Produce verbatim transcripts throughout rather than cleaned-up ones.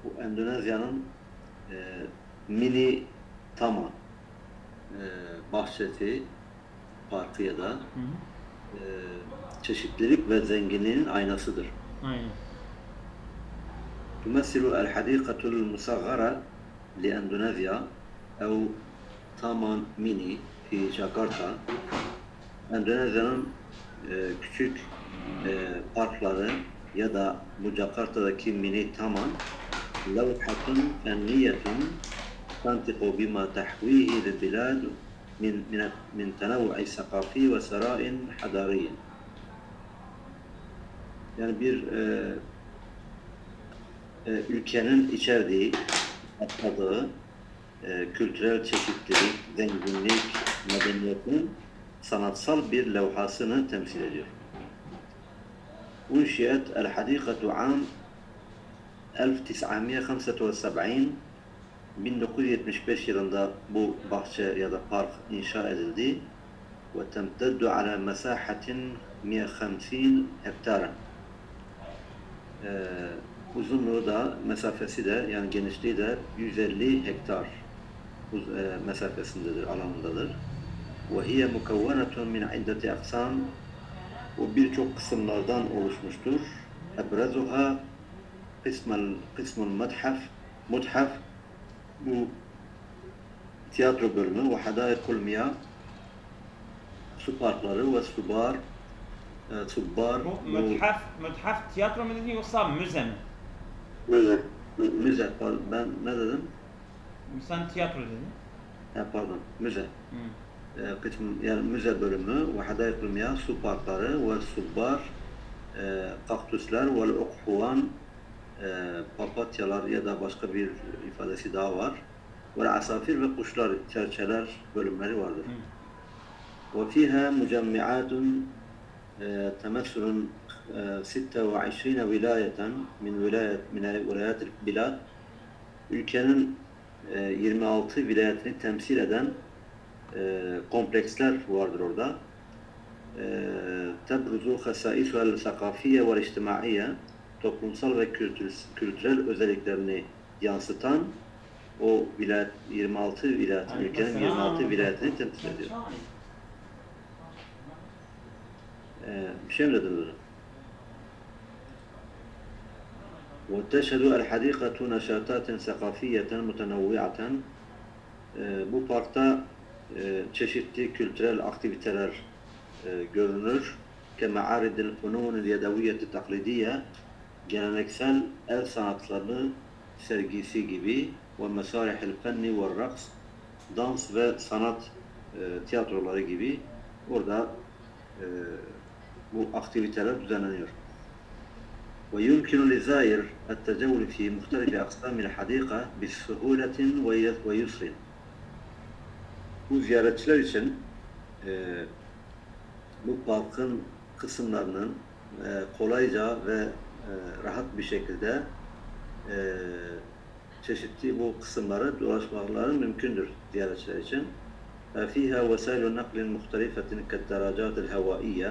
bu Endonezya'nın e, mini Taman e, bahçesi, parkı ya da Hı hı. e, çeşitlilik ve zenginliğin aynasıdır. Aynen. تمثل الحديقة المصغرة لأندونيسيا أو Taman Mini في Jakarta, Endonezya'nın e, küçük e, parkları ya da bu Jakarta'daki mini Taman لوحة فنية تنطق بما تحويه البلاد من من من تنوع ثقافي وثراء حضاري. Yani bir e, e, ülkenin içerdiği, atladığı e, kültürel çeşitlilik, zenginlik, medeniyetin sanatsal bir levhasını temsil ediyor. Unşiyet el-Hadikatu am bin dokuz yüz yetmiş beş bin dokuz yüz yetmiş beş yılında bu bahçe ya da park inşa edildi ve temteddu ala mesahatin yüz elli hektara. Ee, uzunluğu da, mesafesi de, yani genişliği de yüz elli hektar uz, e, mesafesindedir, alanındadır. Ve hiye mukavvenetun min iddeti aksam, o birçok kısımlardan oluşmuştur. Ebrezuha kısmel kısmul methaf, muthaf, bu tiyatro bölümü ve hadâikul miyâh, su parkları ve subar, e, subbar. Bu müthaf, müthaf tiyatro mu dedin yoksa müze mi? Müze. Müze, pardon. Ben ne dedim? Sen tiyatro dedin. Ha, pardon, müze. Hı. E, kısım, yani müze bölümü ve hadâikul miyâh, su parkları ve subbar, e, kaktüsler ve ukhuvan, e, papatyalar ya da başka bir ifadesi daha var. Ve asafir ve kuşlar, çerçeler bölümleri vardır. Ve fiha mucemmi'atun temessülün ستة وعشرين vilayeten min vilayet min vilayetil bilad, ülkenin yirmi altı vilayetini temsil eden e, kompleksler vardır orada. Tebruzu hasaisu'l sakafiye ve içtimaiye, toplumsal ve kültür, kültürel özelliklerini yansıtan o vilayet, yirmi altı vilayetin, ülkenin yirmi altı vilayetini temsil ediyor. Ee, bir şey mi dediniz hocam? وتشهد الحديقة نشاطات ثقافية متنوعة. Bu parkta e, çeşitli kültürel aktiviteler e, görünür. كمعارض الفنون اليدوية التقليدية, geleneksel el sanatları sergisi gibi, ve mesarih el-fenni ve raks, dans ve sanat e, tiyatroları gibi orada e, bu aktiviteler düzenleniyor. Ve yumkinu lizair et-tecevvül fi muhtelif aqsamil hadika bis-suhuletin ve yusrin. Bu ziyaretçiler için e, bu parkın kısımlarının e, kolayca ve e, rahat bir şekilde e, çeşitli bu kısımları dolaşmaları mümkündür ziyaretçiler için. فيها وسائل نقل مختلفة كالدراجات الهوائية،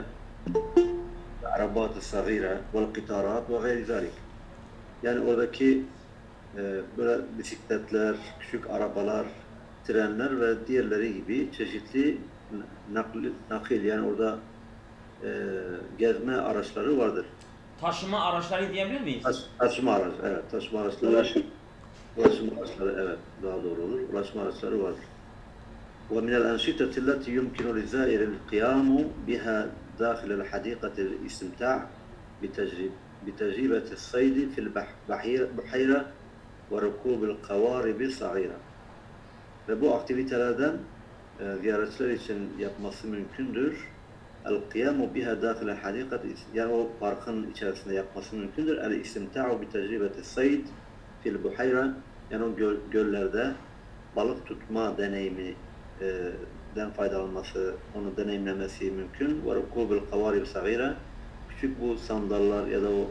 العربات الصغيرة والقطارات وغير ذلك. Yani oradaki e, böyle bisikletler, küçük arabalar, trenler ve diğerleri gibi çeşitli nakil, nakil yani orada e, gezme araçları vardır. Taşıma araçları diyebilir miyiz? Taş, taşıma araç, evet, taşıma araçları. Ulaşım. Ulaşım araçları, evet, daha doğru olur. Ulaşım araçları vardır. ومن الأنشطة التي يمكن للزائر القيام بها داخل الحديقة الاستمتاع بتجربة الصيد في البحيرة وركوب القوارب الصغيرة. Ve bu aktivitelerden e, ziyaretçiler için yapması mümkündür. El-kıyamu biha dâkhile hadikat, yani o parkın içerisinde yapması mümkündür. El-istimta'u bi tecrübeti sayd fil buhayra, yani o göl, göllerde balık tutma deneyimi den faydalanması, onu deneyimlemesi mümkün. Ve rukûbil kavarib sagîra, küçük bu sandallar ya da o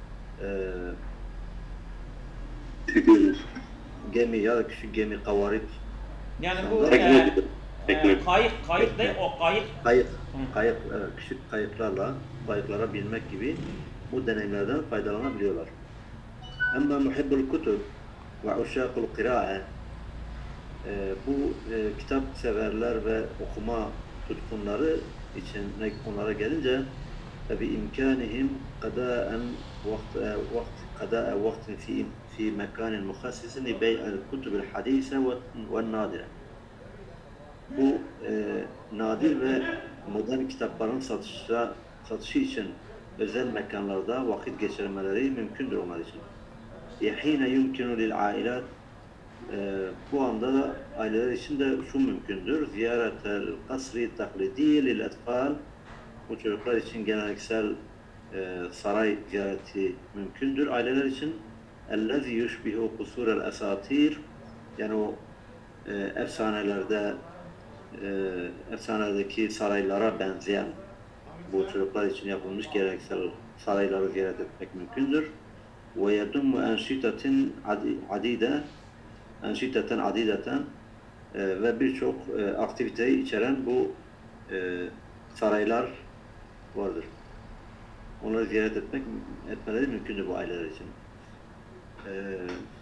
e, gemi ya da küçük gemi kavarib. Yani bu e, e, kayık, kayık değil, o kayık. Kayık, kayık, evet, küçük kayıklarla, kayıklara binmek gibi bu deneyimlerden faydalanabiliyorlar. أما محب الكتب وعشاق القراءة bu e, kitap severler ve okuma tutkunları için onlara gelince tabi imkanihim qada'an vakt vakt qada'a vaktin fi fi mekanin muhassisin li bey'il kutubil hadise ve nadire. Bu e, nadir ve modern kitapların satışa, satışı için özel mekanlarda vakit geçirmeleri mümkündür onlar için. Yahine yumkinu lil ailat Ee, bu anda da aileler için de şu mümkündür. Ziyaretel kasri taklidi lil etfal. Bu çocuklar için geleneksel e, saray ziyareti mümkündür. Aileler için ellezî yushbihu kusurel esatir, yani o e, efsanelerde e, efsanelerdeki saraylara benzeyen bu çocuklar için yapılmış geleneksel sarayları ziyaret etmek mümkündür. Ve yedummu enşitetin adide enşiteten adideten e, ve birçok e, aktiviteyi içeren bu e, saraylar vardır. Onları ziyaret etmek etmeleri mümkündür bu aileler için. E,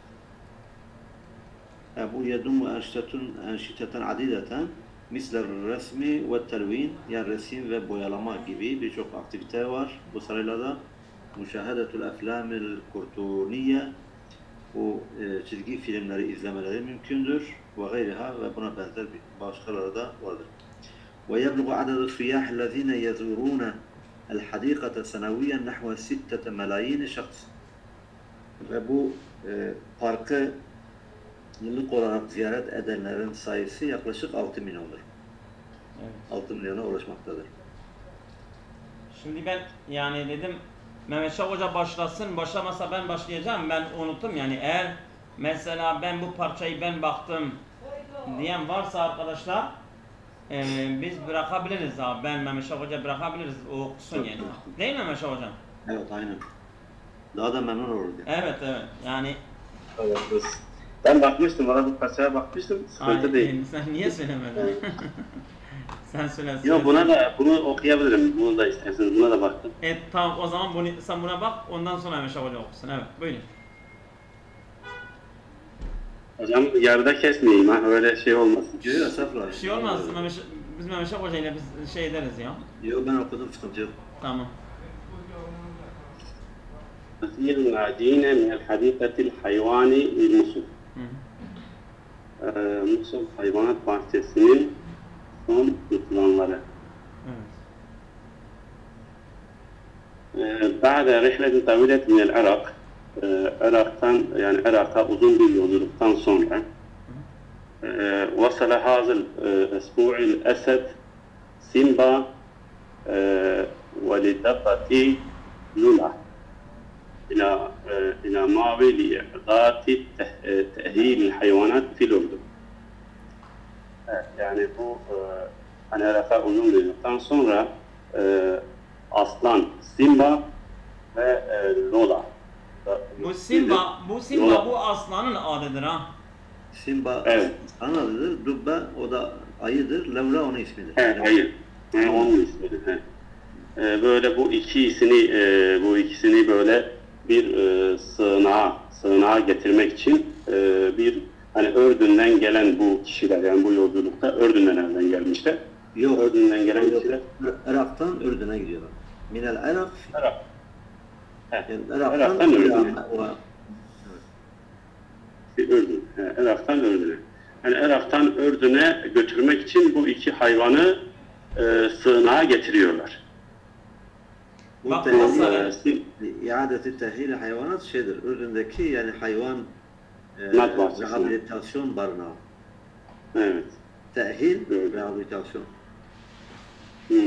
e, bu yedum enşitetun enşiteten adideten misler resmi ve telvin, yani resim ve boyalama gibi birçok aktivite var bu saraylarda. Müşahedetul eflamil kurtuniye, bu e, çizgi filmleri izlemeleri mümkündür ve gayriha, ve buna benzer başkaları da vardır. Ve yebluğu adadu siyyah ellezine yazurune el hadikate seneviyen nahve sittete melayini şahs. Ve bu e, parkı yıllık olarak ziyaret edenlerin sayısı yaklaşık altı milyondur. Evet. altı milyona ulaşmaktadır. Şimdi ben yani dedim Mehmet Şah Hoca başlasın, başlamasa ben başlayacağım, ben unuttum yani. Eğer mesela ben bu parçayı ben baktım diyen varsa arkadaşlar e, biz bırakabiliriz abi, ben Mehmet Şah Hoca bırakabiliriz, o okusun yani. Değil mi Mehmet Şah Hocam? Evet, aynen. Daha da memnun olurdu. Evet evet yani. Evet, ben bakmıştım, bana bu parçaya bakmıştım, sıkıntı değil. Sen niye söylemedin? Sen söyle. Yok, buna da bunu okuyabilirim. Bunu da isterseniz, buna da baktım. Evet tamam, o zaman bunu, sen buna bak, ondan sonra Mehmet Şah Hoca okusun. Evet buyurun. Hocam yarıda kesmeyeyim ha, öyle şey olmasın. Yok yok, estağfurullah. Bir şey olmaz, Mehmet, biz Mehmet Şah Hoca ile biz şey ederiz ya. Yok, ben okudum, sıkıntı yok. Tamam. Nasir nâdîne minel hadîkatil hayvâni il Musul. Musul Hayvanat Bahçesi'nin son tutulanları. Evet. Ba'de rihletin tavilet minel Irak. Irak'tan, yani Irak'a uzun bir yolculuktan sonra vasala hazıl esbu'il esed Simba ve lidabati Lula ila ila mavi li'idati tehil hayvanat fil Ürdün. Evet, yani bu hani Irak'a uzun bir yolculuktan sonra aslan Simba ve Lola. Bu Simba, bu Simba bu aslanın adıdır ha. Simba evet. aslanın adıdır, Dubbe o da ayıdır, Levra onun ismidir. Evet, ayı. Yani onun ismidir. He. Ee, böyle bu ikisini, e, bu ikisini böyle bir e, sığınağa, sığınağa getirmek için e, bir hani Ürdün'den gelen bu kişiler, yani bu yolculukta Ürdün'den nereden gelmişler? Yok, Ürdün'den gelen yok, kişiler. Irak'tan Ürdün'e gidiyorlar. Minel Irak. Irak. Yani Irak'tan, Irak'tan Ürdün'e. Ürdün. He, Irak'tan Ürdün'e. Yani Irak'tan Ürdün'e götürmek için bu iki hayvanı e, sığınağa getiriyorlar. Bu Bak, tehil, iadeti tehil hayvanat şeydir. Ürdün'deki yani hayvan e, rehabilitasyon barınağı. Evet. Tehil, rehabilitasyon. Hmm.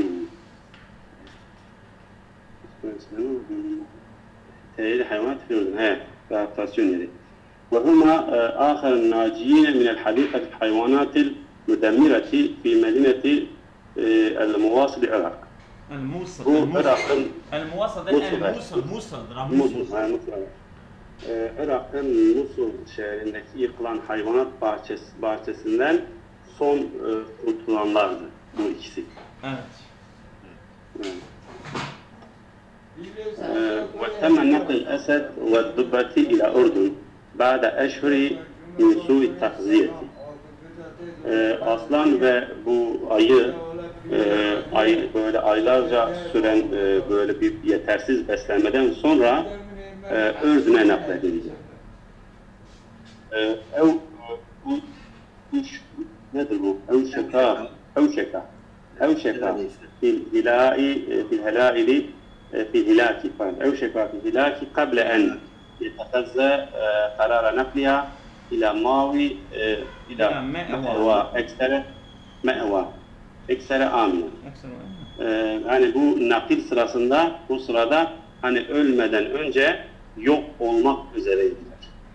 Tehil hayvanat fi Ürdün. Evet. Rehabilitasyon yeri. وهما آخر الناجين من الحديقة الحيوانات المدمرة في مدينة المواصل العراق. الموصل. Bu Irak'ın المواصل ده الموصل موصل Musul. Irak'ın Musul şehrindeki yıkılan hayvanat bahçesi, bahçesinden son e, kurtulanlardı bu ikisi. Evet. Evet. وتم نقل الأسد والضبة إلى أردن بعد أشهر من سوء التغذية. Aslan ve bu ayı e, ay, böyle aylarca süren e, böyle bir yetersiz beslenmeden sonra e, Ürdün'e nakledildi. E, ev, bu, bu nedir bu? Evşeka, evşeka, evşeka fil hilai, fil helaili, fil hilaki, evşeka fil hilaki kable en yetehazze karara nakliha ila mavi ila mehva eksere mehva eksere amine. Yani bu nakil sırasında, bu sırada hani ölmeden önce yok olmak üzereydiler.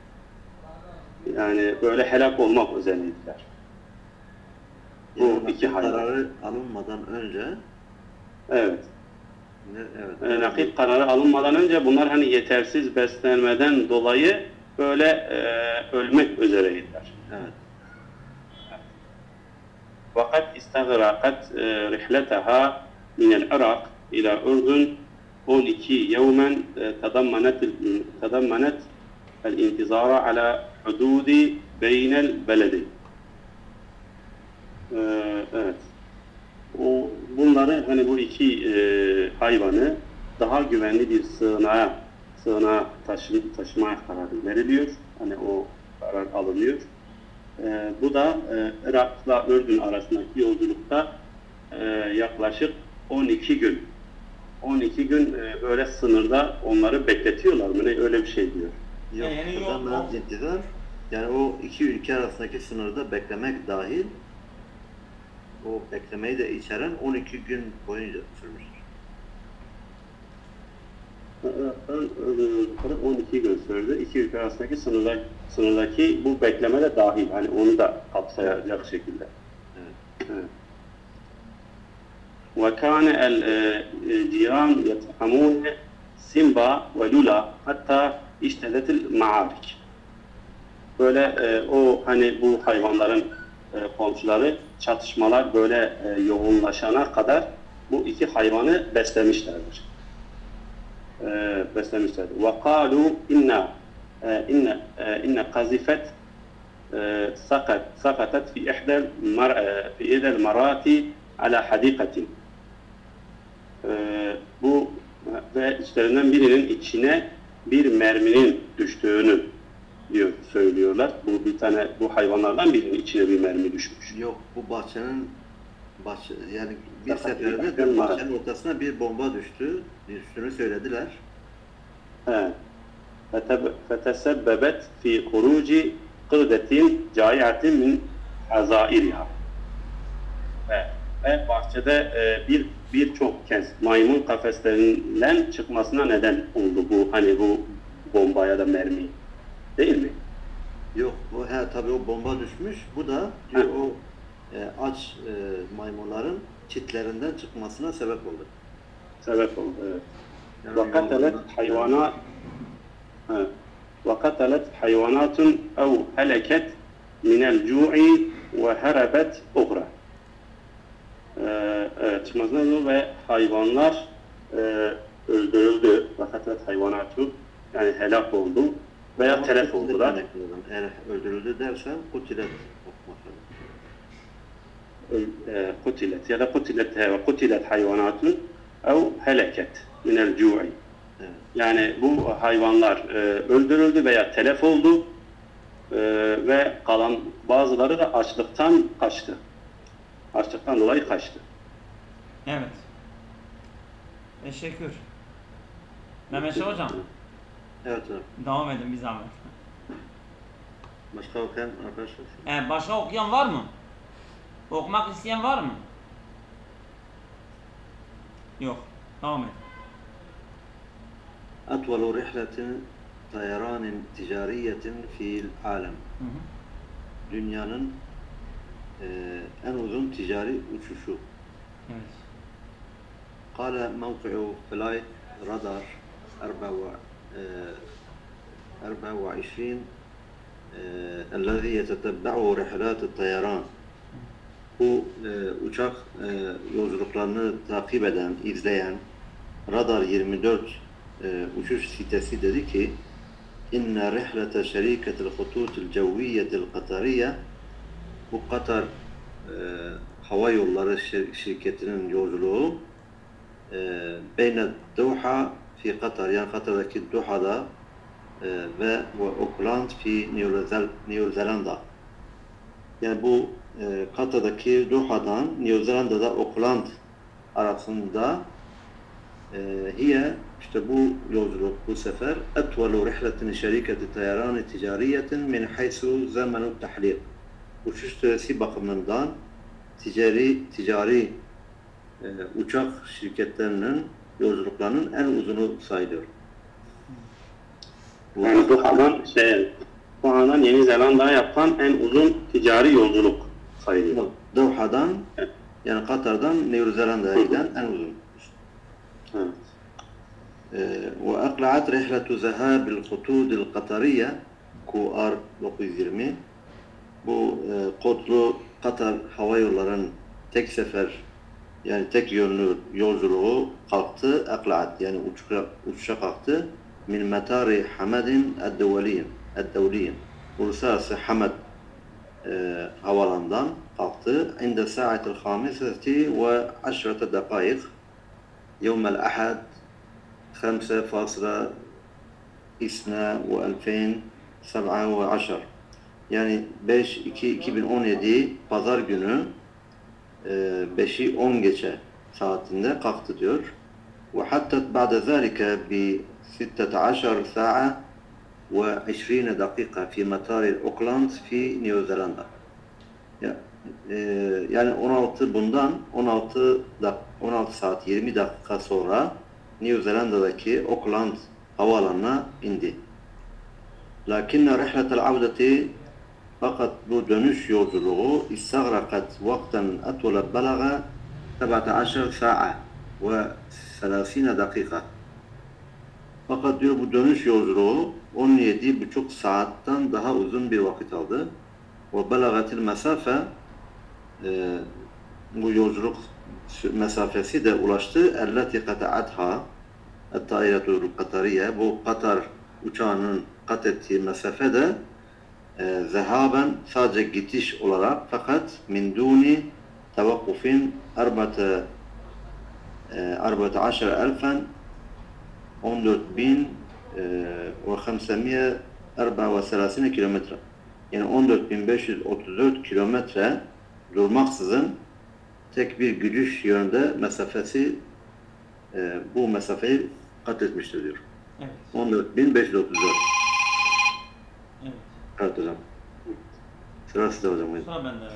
Yani böyle helak olmak üzereydiler. Bu Yani iki hayvan. Kararı alınmadan önce Evet. ne, evet. E, nakil kararı alınmadan önce bunlar hani yetersiz beslenmeden dolayı böyle e, ölmek üzereydiler. Evet. Fakat istagrakat rihletaha minel Irak ila Ürdün on iki yevmen tadammanet tadammanet el-intizara ala hududi beynel beledi. Evet. O bunları hani bu iki e, hayvanı daha güvenli bir sığınağa sığınağa taşı, taşımaya karar veriliyor. Hani o karar alınıyor. E, bu da e, Irak'la Ürdün arasındaki yolculukta e, yaklaşık on iki gün. on iki gün e, böyle sınırda onları bekletiyorlar mı? Ne öyle bir şey diyor. Yok, Yani yok, tadammanet yok. intizar, yani o iki ülke arasındaki sınırda beklemek dahil, o beklemeyi de içeren on iki gün boyunca sürmüştür. on iki gün sürdü. İki ülke arasındaki sınırdaki, sınırdaki bu bekleme de dahil. Hani onu da kapsayacak şekilde. Evet. Evet. وكان الجيران يتهمون سيمبا ولولا حتى اشتدت المعارك. Böyle e, o hani bu hayvanların e, komşuları çatışmalar böyle e, yoğunlaşana kadar bu iki hayvanı beslemişlerdir. E, beslemişlerdir. وقالوا إن إن إن قذفت سقط سقطت في إحدى المر في إحدى المرات على حديقة. Bu ve içlerinden birinin içine bir merminin düştüğünü diyor söylüyorlar. Bu bir tane bu hayvanlardan birinin içine bir mermi düşmüş. Yok, bu bahçenin bahçe, yani bir Fakat seferde bir de var. bahçenin ortasına bir bomba düştü. Düştüğünü söylediler. He. فَتَسَبَّبَتْ فِي خُرُوجِ قِرْدَةٍ جَائِعَةٍ مِنْ حَزَائِرِهَا. Ve, ve bahçede e, bir birçok kez maymun kafeslerinden çıkmasına neden oldu bu hani bu bomba ya da mermi. Değil mi? Yok, o he tabii o bomba düşmüş. Bu da diyor, o e, aç e, maymunların çitlerinden çıkmasına sebep oldu. Sebep oldu, evet. Yani وَقَتَلَتْ yollarına- حَيْوَانَا evet. وَقَتَلَتْ حَيْوَانَاتٌ اَوْ هَلَكَتْ مِنَ الْجُوعِ وَهَرَبَتْ اُخْرَى. Ee, evet, çıkmasına oldu ve hayvanlar e, öldürüldü. وَقَتَلَتْ حَيْوَانَاتٌ yani helak oldu veya Ama telef kutilet oldular. demek lazım. Eğer öldürüldü dersen kutilet okumak lazım. قتلت ya da قتلت ve قتلت hayvanatun ev heleket minel cu'i. Evet. Yani bu hayvanlar e, öldürüldü veya telef oldu e, ve kalan bazıları da açlıktan kaçtı. Açlıktan dolayı kaçtı. Evet. Teşekkür. Mehmet Şah hocam, Evet hocam. devam edin bir zahmet. Başka okuyan arkadaşlar? Ee, başka okuyan var mı? Okumak isteyen var mı? Yok. Devam et. أطول رحلة طيران تجارية في العالم. Hı hı. Dünyanın e, en uzun ticari uçuşu. Evet. قال موقع فلايت رادار أربعة وعشرين الذي يتتبعه رحلات الطيران. Bu e, uçak e, yolculuklarını takip eden, izleyen Radar yirmi dört e, uçuş sitesi dedi ki inne rihlete şeriketil hututil cevviyetil Katariye, bu Katar e, hava yolları şir şirketinin yolculuğu e, beyne Doha fi Katar, yani Katar'daki Doha'da e, ve ve Auckland fi New Zelanda. Yani bu e, Katar'daki Doha'dan New Zelanda'da Auckland arasında e, hiye, işte bu yolculuk bu sefer etvalu rihletin şeriketi tayaran ticariyetin min haysu zamanu tahliq, uçuş süresi bakımından ticari ticari e, uçak şirketlerinin yolculuklarının en uzunu sayılıyor. Yani Doha'dan şey, Doha'dan Yeni Zelanda'ya yapılan en uzun ticari yolculuk sayılıyor. Doha'dan, evet. Yani Katar'dan New Zelanda'ya giden en uzun. Evet. Ve akla'at rihletu zehabil hutudil Katariye Q R dokuz yüz yirmi, bu e, kodlu Katar hava yollarının tek sefer, yani tek yönlü yolculuğu kalktı, akla'at, yani uçuşa, uçuşa kalktı min metari Hamedin eddeveliyin eddevliyin, uluslararası Hamed e, havalandan kalktı inde saatil hamiseti ve aşrete dakayık yevmel ahad خمسة فاصلة اثنا وألفين سبعة وعشر, yani beş iki iki bin on yedi Pazar günü beşi on geçe saatinde kalktı diyor. Ve hatta ba'de zalika bi ستة عشر ساعة وعشرين دقيقة في مطار أوكلاند في نيوزيلندا. Yani on altı bundan on altı on altı saat yirmi dakika sonra New Zelanda'daki Auckland havaalanına indi. Lakinne rihletel avdeti, fakat bu dönüş yolculuğu istagrakat vakten atwala balaga سبعة عشر ساعة ve ثلاثين dakika. Fakat diyor bu dönüş yolculuğu on yedi buçuk saatten daha uzun bir vakit aldı. Ve balagatil mesafe, e, bu yolculuk mesafesi de ulaştı. Elleti kata'atha et-tairetul Katariye, bu Katar uçağının kat ettiği mesafe de e, zehaben, sadece gidiş olarak, fakat min duni tevakkufin arba'te arba'te aşer elfen on dört bin ve hamsemiye arba ve selasine kilometre, yani on dört bin beş yüz otuz dört kilometre durmaksızın tek bir gidiş yönde mesafesi e, bu mesafeyi kat etmiştir diyor. Evet. on dört bin beş yüz otuz dört. Evet. Evet hocam. Sırası da hocam. Sıra bende.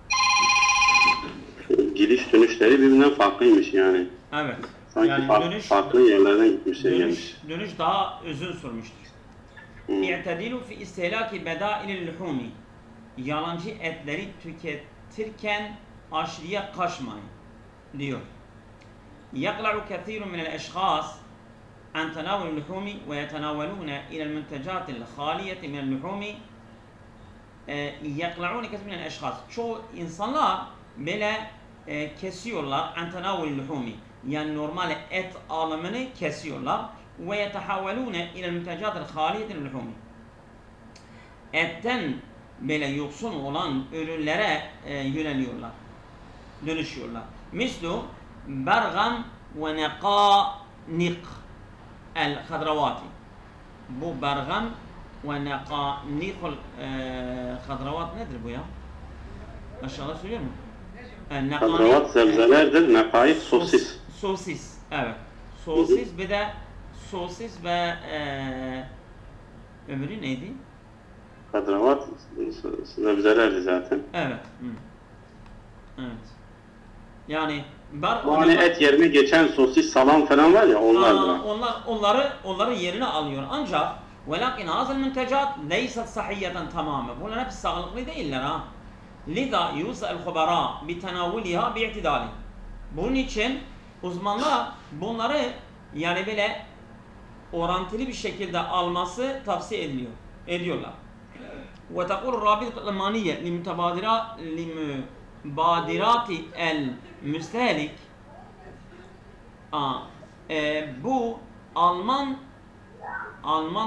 Gidiş dönüşleri birbirinden farklıymış yani. Evet. Sanki yani farklı, dönüş, farklı yerlerden gitmiş. Dönüş, gelmiş. dönüş daha uzun sürmüştür. İ'tedilu fi istihlaki bedailil luhumi, yalancı etleri tüketirken aşırıya kaçmayın diyor. Yakla'u kethirun minel eşkhas an tenavul luhumi ve yetenavelune ilel müntecatil haliyeti minel luhumi. Yakla'un kethirun minel eşkhas, çoğu insanlar böyle e, kesiyorlar an tenavul luhumi, yani normal et alımını kesiyorlar. Ve yetehavvelune ilel müntecatil haliyeti minel luhumi, etten böyle yoksun olan ürünlere e, yöneliyorlar, dönüşüyorlar. Mislu bergam ve neqanik el hadravati. Bu bergam ve neqanikul e, hadravat nedir bu ya? Aşağıda söylüyor mu? E, Hadravat sebzelerdir, nekayik sosis. Sosis, evet. Sosis, bir de sosis ve e, öbürü neydi? Hadravat sebzelerdi zaten. Evet. Hı. Evet. Yani bar Bu hani et yerine geçen sosis, salam falan var ya, onlar da. Onlar onları onları yerine alıyor. Ancak velakin hazal müntecat leysat sahiyeten tamamen. Bunlar hepsi sağlıklı değiller ha. Liza yusa'l khubara bi tenavulha bi'tidali. Bunun için uzmanlar bunları yani böyle orantılı bir şekilde alması tavsiye ediliyor. Ediyorlar. Ve tekul rabit almaniye limutebadira limubadirati el müstelik e, bu Alman Alman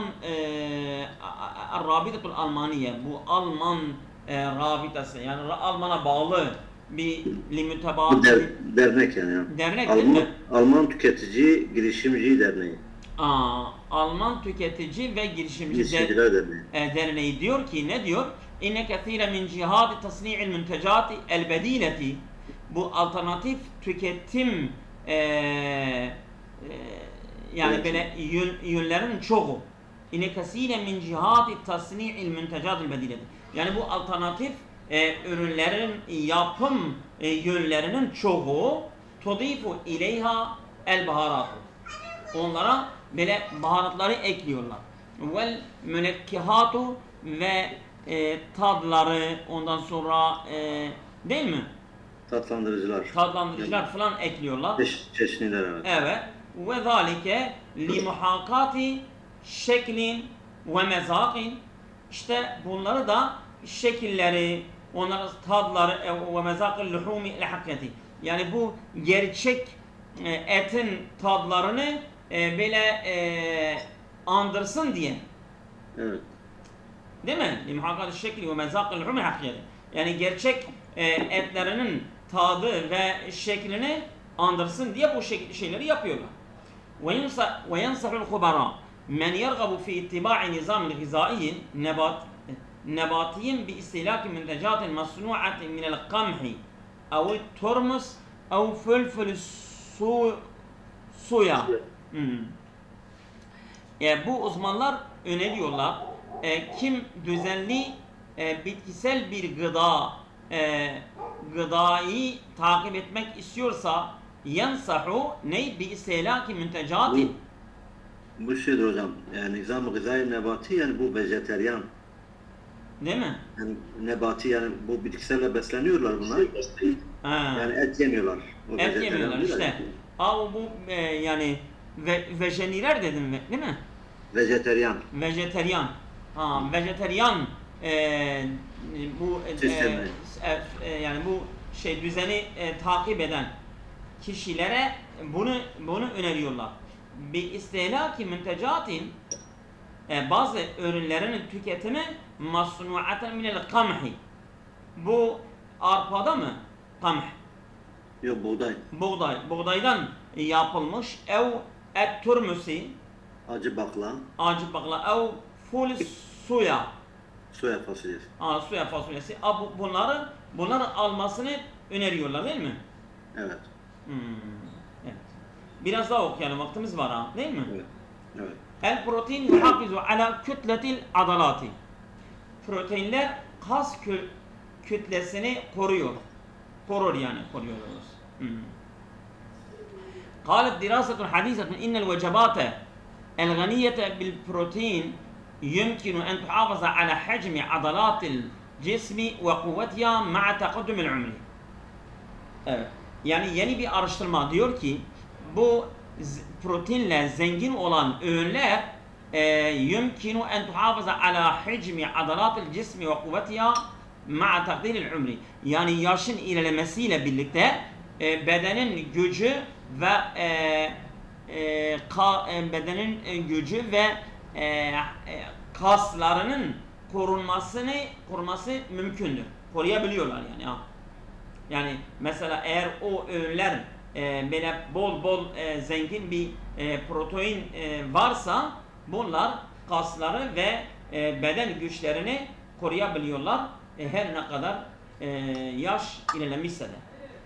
Rabitatul Almaniye, bu Alman e, rabitası, yani Alman'a bağlı bir limütebaat Der, dernek yani. yani. dernek Alman, değil mi? Alman Tüketici Girişimci Derneği. Aa, Alman Tüketici ve Girişimci Der Girişimciler Derneği. e, Derneği diyor ki, ne diyor? İnne kethire min cihadi tasni'il müntecati el bedileti, bu alternatif tüketim e, e, yani evet. böyle yön, yönlerin çoğu. İnne kethire min cihadi tasni'il müntecati el bedileti, yani bu alternatif e, ürünlerin yapım e, yönlerinin çoğu tudifu ileyha el baharat, onlara böyle baharatları ekliyorlar. Vel münekkihatu ve e, tadları, ondan sonra e, değil mi? Tatlandırıcılar. Tatlandırıcılar yani, falan ekliyorlar. Çeş, çeşniler evet. Evet. Ve zalike li muhakkati şeklin ve mezakin, işte bunları da şekilleri, onların tadları ve mezakil luhumi el hakikati, yani bu gerçek e, etin tadlarını e, böyle e, andırsın diye. Evet. Değil mi? Limuhakkati şekli ve mezakil luhumi el hakikati, yani gerçek e, etlerinin tadı ve şeklini andırsın diye bu şekilde şeyleri yapıyorlar. Ve yensahul khubara men yergabu fi ittiba'i nizamil gizai nebat nebatiyin bi istihlaki müntecatin masnu'atin minel kamhi ev turmus ev fülfül su suya. Hmm. E, bu uzmanlar öneriyorlar. E, kim düzenli e, bitkisel bir gıda e, gıdayı takip etmek istiyorsa yensahu ney bi istihlaki müntecatin. Bu, bu şeydir hocam. Yani nizam-ı gızai nebati, yani bu vejeteryan. Değil mi? Yani nebati, yani bu bitkiselle besleniyorlar bunlar. Ha. Yani et yemiyorlar. O Et yemiyorlar işte. Et. Ama bu e, yani ve, vejeniler dedim değil mi? Vejeteryan. Vejeteryan. Ha, vejeteryan e, bu e, e, e, yani bu şey düzeni e, takip eden kişilere bunu bunu öneriyorlar. Bir istihlaki müntecatin e, bazı ürünlerinin tüketimi masnu'aten minel kamhi. Bu arpada mı? Kamh. Yok, buğday. Buğday. Buğdaydan yapılmış ev et turmusi, Acı bakla. acı bakla ev ful suya. Soya fasulyesi. Aa, suya fasulyesi. Aa, bu, bunları bunları almasını öneriyorlar değil mi? Evet. Hmm, evet. Biraz daha okuyalım, vaktimiz var ha, değil mi? Evet. Evet. El protein yuhafizu ala kütletil adalati. Proteinler kas kü kütlesini koruyor. Korur yani, koruyoruz. Hmm. قالت دراسة حديثة إن الوجبات الغنية بالبروتين يمكن أن تحافظ على حجم عضلات الجسم وقوتها مع تقدم العمر. Evet. Yani yeni bir araştırma diyor ki bu proteinle zengin olan öğünler يمكن أن تحافظ على حجم عضلات الجسم وقوتها مع تقدير العمر. Yani yaşın ilerlemesiyle birlikte e, bedenin gücü ve e, e, ka, e, bedenin e, gücü ve e, e, kaslarının korunmasını koruması mümkündür. Koruyabiliyorlar yani. Ha. Yani mesela eğer o öğünler e, böyle bol bol e, zengin bir e, protein e, varsa bunlar kasları ve e, beden güçlerini koruyabiliyorlar. E, her ne kadar e, yaş ilerlemişse de.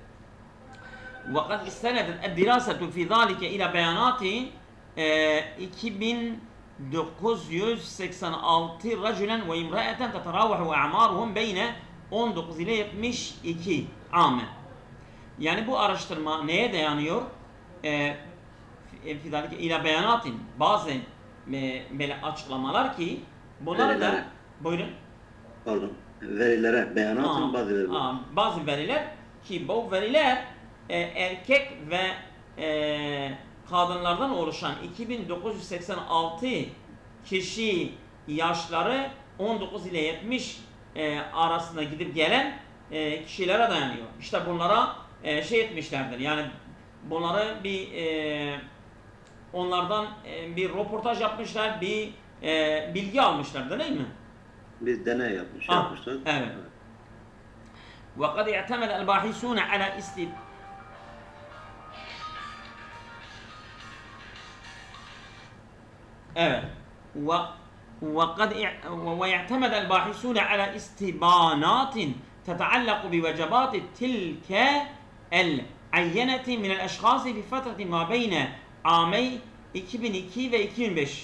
وقد استندت الدراسة في ذلك إلى بيانات iki bin dokuz yüz seksen altı رجلا وامرأة تتراوح أعمارهم بين on dokuz ile yetmiş iki amen. Yani bu araştırma neye dayanıyor? E, في ذلك إلى بيانات, bazı e, böyle açıklamalar ki bunları da buyurun. Pardon. Verilere, beyanatın Aa, bazı veriler. Aa, bazı veriler ki bu veriler e, erkek ve e, kadınlardan oluşan iki bin dokuz yüz seksen altı kişi yaşları on dokuz ile yetmiş e, arasında gidip gelen e, kişilere dayanıyor. İşte bunlara e, şey etmişlerdir. Yani bunları bir e, onlardan e, bir röportaj yapmışlar, bir e, bilgi almışlar değil mi? Bir deney yapmış, Ah, yapmışlar. evet. وَقَدْ اِعْتَمَدَ الْبَاحِثُونَ عَلَى اِسْتِبْ Evet. وقد ويعتمد الباحثون على استبانات تتعلق بوجبات تلك العينة من الأشخاص في فترة ما بين عامي iki bin iki ve iki bin beş.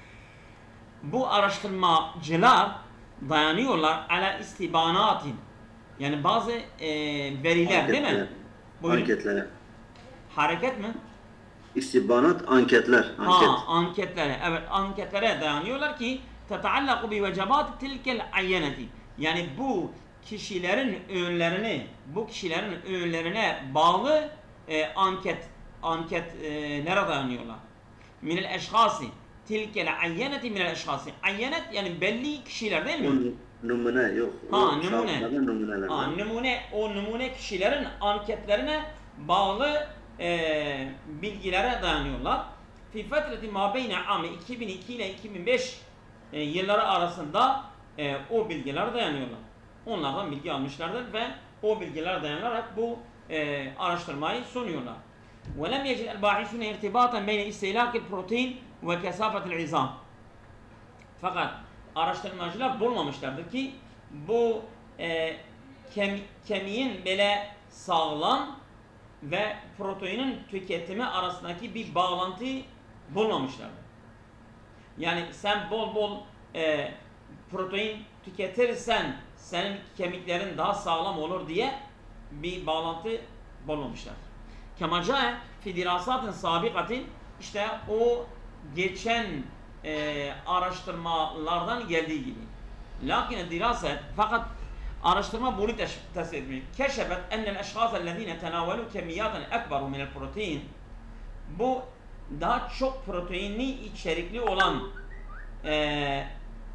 Bu araştırmacılar dayanıyorlar ala istibanatin. Yani bazı e, veriler Anketlere. değil mi? Buyurun. Anketlere. Hareket mi? İstibanat, anketler. Anket. Ha, anketlere. Evet, anketlere dayanıyorlar ki tetaallaku bi vecebat tilkel ayyeneti. Yani bu kişilerin öğünlerini, bu kişilerin öğünlerine bağlı e, anket anketlere dayanıyorlar. Minel eşhasi tilkel ayyeneti minel eşhasi. Ayyenet yani belli kişiler değil mi? O numune yok. Ha, O numune. numuneler. Ha, numune, o numune kişilerin anketlerine bağlı e, bilgilere dayanıyorlar. Fi fetreti ma beyne ame iki bin iki ile iki bin beş e, yılları arasında e, o bilgilere dayanıyorlar. Onlardan bilgi almışlardır ve o bilgilere dayanarak bu e, araştırmayı sunuyorlar. وَلَمْ يَجِدْ الْبَاحِثُونَ اِرْتِبَاطًا بَيْنَ اِسْتِهْلَاكِ الْبروتين وَكَسَافَةِ الْعِظَامِ. Fakat araştırmacılar bulmamışlardır ki bu e, kem, kemiğin böyle sağlam ve proteinin tüketimi arasındaki bir bağlantı bulmamışlardır. Yani sen bol bol e, protein tüketirsen senin kemiklerin daha sağlam olur diye bir bağlantı bulmamışlar. Kemacae fi dirasatın sabikatin, işte o geçen e, araştırmalardan geldiği gibi. Lakin diraset, fakat araştırma bunu tespit etmiş. Keşfet ennel eşhâsellezîne tenâvelû kemiyyâten ekberu minel protein. Bu daha çok proteinli içerikli olan e,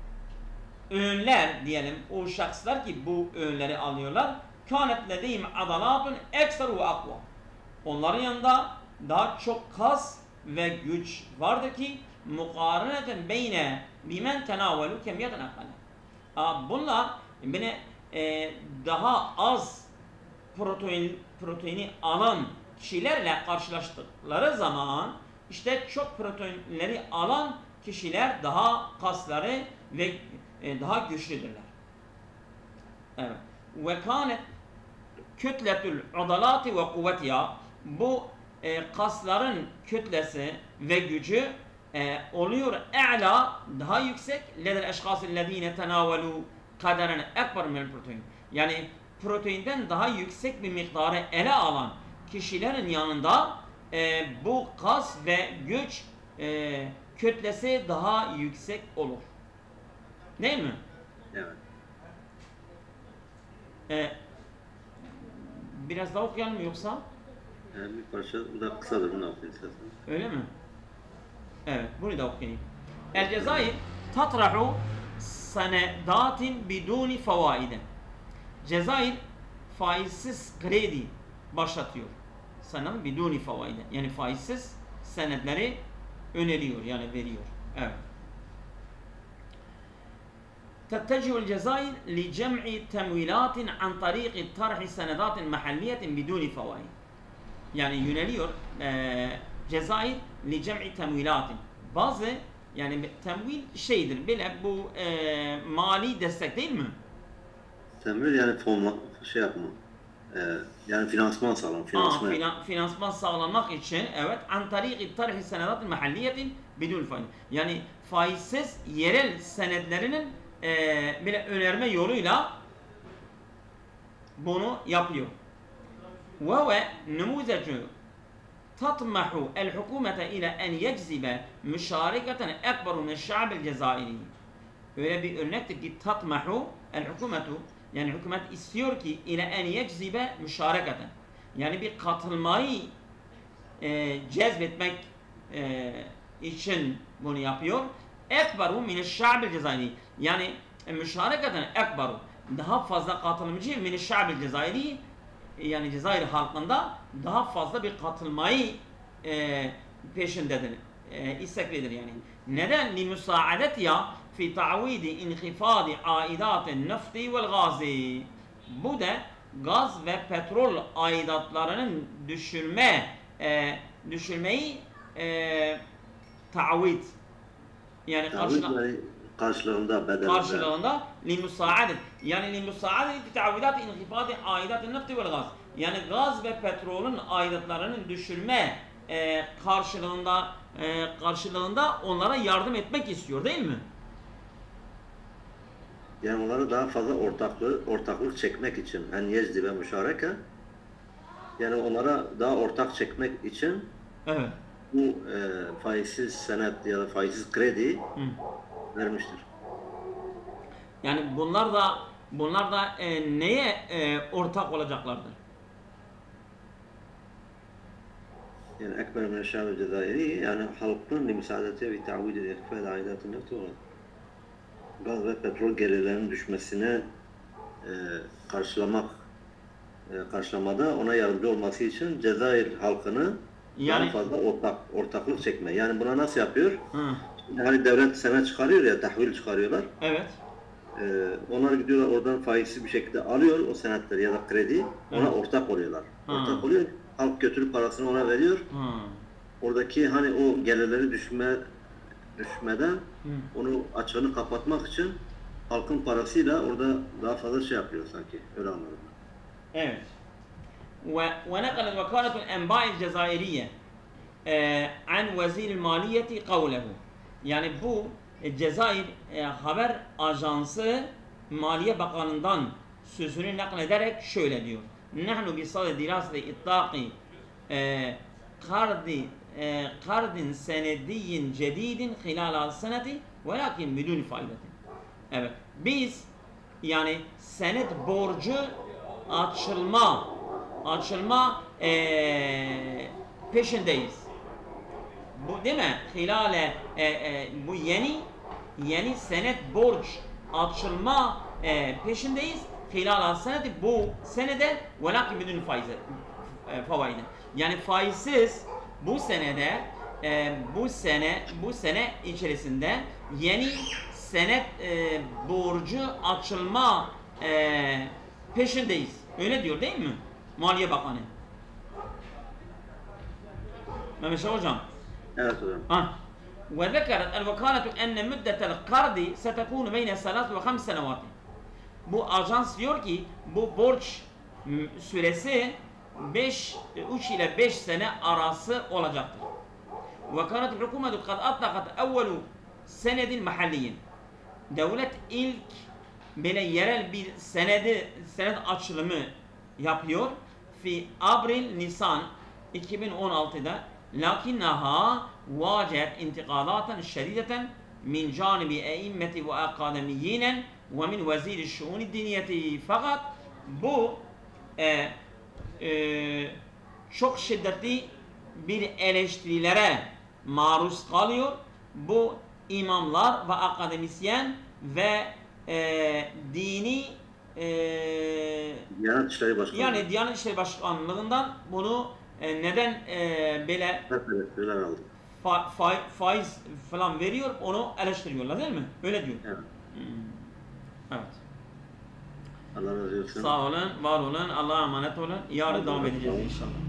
öğünler diyelim, o şahıslar ki bu öğünleri alıyorlar. Kânet ledîhim adalâtun ekseru ve akva. Onların yanında daha çok kas ve güç vardır ki mukareneten beyne bimen tenâvelû kemiyyâten akale. Bunlar beni e, daha az protein proteini alan kişilerle karşılaştıkları zaman işte çok proteinleri alan kişiler daha kasları ve e, daha güçlüdürler. Evet. Ve kânet kütletül udalati ve kuvvetiha, bu e, kasların kütlesi ve gücü e, oluyor e'la, daha yüksek ledel eşhâsillezîne tenâvelû kaderen ekber minel protein. Yani proteinden daha yüksek bir miktarı ele alan kişilerin yanında e, bu kas ve güç e, kütlesi daha yüksek olur. Değil mi? Evet. E, biraz daha okuyalım mı yoksa? Yani bir parça, bu da kısadır, bunu okuyun istersen. Öyle mi? Evet, bunu da okuyayım. El Cezayir tatrahu senedatin biduni fevaide. Cezayir faizsiz kredi başlatıyor. Senedat biduni fevaide. Yani faizsiz senetleri öneriyor, yani veriyor. Evet. تتجه الجزائر لجمع تمويلات عن طريق طرح سندات محلية بدون فوائد. Yani yöneliyor e, Cezayir li cem'i temvilatin. Bazı yani temvil şeydir, böyle bu e, mali destek değil mi? Temvil yani fonla, şey yapma. E, yani finansman sağlam, finansman. Aa, finan, finansman sağlamak için evet an tariqi tarhi senedat mahalliyetin bidun faiz. Yani faizsiz yerel senetlerinin e, böyle önerme yoluyla bunu yapıyor. وهو نموذج تطمح الحكومة إلى أن يجذب مشاركة أكبر من الشعب الجزائري. Öyle bir örnektir ki tatmahu el hükümetu, yani hükümet istiyor ki ile en yeczibe müşareketen, yani bir katılmayı e, cezbetmek e, için bunu yapıyor. Ekberu mineşşa'bil cezayiri, yani e, müşareketen ekberu, daha fazla katılımcı mineşşa'bil cezayiri, yani Cezayir halkında daha fazla bir katılmayı e, peşindedir. e, isteklidir yani. Neden? لِمُسَاعَدَتِيَا fi ta'vidi inhifadi aidatin nefti vel gazi. Bu da gaz ve petrol aidatlarının düşürme e, düşürmeyi e, ta'vid yani karşına, karşılığında bedelinde. karşılığında limusaadet yani limusaadet fi ta'vidat inhifadi aidatin nefti vel gaz. Yani gaz ve petrolün aidatlarının düşürme e, karşılığında e, karşılığında onlara yardım etmek istiyor değil mi? Yani onlara daha fazla ortaklık, ortaklık çekmek için. En yezdi ve müşareke. Yani onlara daha ortak çekmek için evet. bu e, faizsiz senet ya da faizsiz kredi Hı. vermiştir. Yani bunlar da bunlar da e, neye e, ortak olacaklardır? Yani ekber min şa'b-ı Cezayiri yani halkın müsaadeti ve ta'vidi ihfad aidatın nefti olan gaz ve petrol gelirlerinin düşmesine e, karşılamak e, karşılamada ona yardımcı olması için Cezayir halkını yani, daha fazla ortak, ortaklık çekme. Yani buna nasıl yapıyor? Hı. Hani devlet senet çıkarıyor ya, tahvil çıkarıyorlar. Evet. E, onlar gidiyorlar oradan faizsiz bir şekilde alıyor o senetleri ya da kredi, ona evet. ortak oluyorlar. Hı. Ortak oluyor. Halk götürüp parasını ona veriyor. Hı. Oradaki hani o gelirleri düşme düşmeden Hı. onu açığını kapatmak için halkın parasıyla orada daha fazla şey yapıyor sanki. Öyle anladım. Evet. Ve ونقلت وكالة الأنباء الجزائرية عن وزير المالية قوله. Yani bu Cezayir haber ajansı Maliye Bakanı'ndan sözünü naklederek şöyle diyor. Nahnu bi saded dirasati ittaqi qardi qardin senediyyin cedidin hilal seneti velakin bidun faidetin. Evet. Biz yani senet borcu açılma açılma ee, peşindeyiz. Bu değil mi? Hilale e, e, bu yeni yeni senet borç açılma e, peşindeyiz. Hilal seneti bu senede velakin bidun faiz e, favaide. Yani faizsiz bu senede e, bu sene bu sene içerisinde yeni senet e, borcu açılma e, peşindeyiz. Öyle diyor değil mi? Maliye Bakanı. Mehmet Şah hocam. Evet hocam. Ha. وذكرت الوكالة أن مدة القرض ستكون بين ثلاث وخمس سنوات. Bu ajans diyor ki bu borç süresi beş üç ile beş sene arası olacaktır. وكانت الحكومة قد أطلقت أول سند محلي. Devlet ilk böyle yerel bir senedi senet açılımı yapıyor. Fi Abril Nisan iki bin on altıda lakinnaha vacihat intikadaten şerideten min canibi e'immeti ve akademiyinen ve min vezir-i şuun-i diniyeti. Fakat bu e, e, çok şiddetli bir eleştirilere maruz kalıyor. Bu imamlar ve akademisyen ve e, dini e, Diyanet İşleri Başkanlığı. Yani Diyanet İşleri Başkanlığı'ndan bunu e, neden e, böyle fa, fa, faiz falan veriyor onu eleştiriyorlar değil mi? Öyle diyor. Evet. Hmm. Evet. Allah razı olsun. Sağ olun, var olun, Allah'a emanet olun. Yarın devam edeceğiz inşallah.